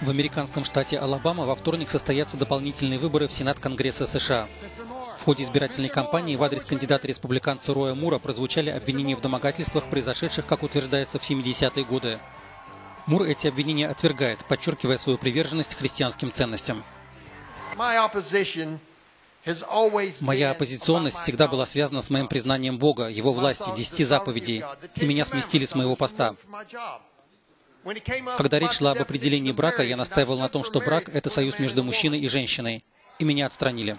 В американском штате Алабама во вторник состоятся дополнительные выборы в Сенат Конгресса США. В ходе избирательной кампании в адрес кандидата-республиканца Роя Мура прозвучали обвинения в домогательствах, произошедших, как утверждается, в 70-е годы. Мур эти обвинения отвергает, подчеркивая свою приверженность христианским ценностям. Моя оппозиционность всегда была связана с моим признанием Бога, Его власти, 10 заповедей, и меня сместили с моего поста. Когда речь шла об определении брака, я настаивал на том, что брак – это союз между мужчиной и женщиной, и меня отстранили.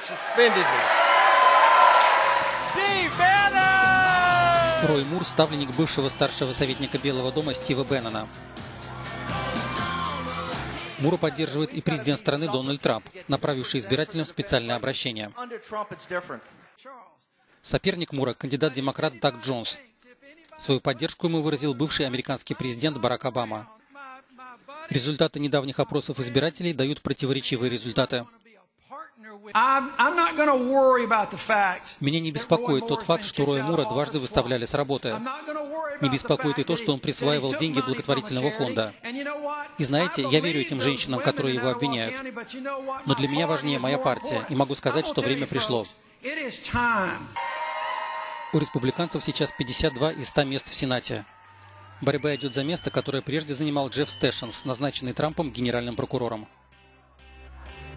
Рой Мур – ставленник бывшего старшего советника Белого дома Стива Беннона. Мура поддерживает и президент страны Дональд Трамп, направивший избирателям специальное обращение. Соперник Мура – кандидат-демократ Даг Джонс. Свою поддержку ему выразил бывший американский президент Барак Обама. Результаты недавних опросов избирателей дают противоречивые результаты. Меня не беспокоит тот факт, что Роя Мура дважды выставляли с работы. Не беспокоит и то, что он присваивал деньги благотворительного фонда. И знаете, я верю этим женщинам, которые его обвиняют. Но для меня важнее моя партия, и могу сказать, что время пришло. У республиканцев сейчас 52 из 100 мест в Сенате. Борьба идет за место, которое прежде занимал Джефф Сэшенс, назначенный Трампом генеральным прокурором.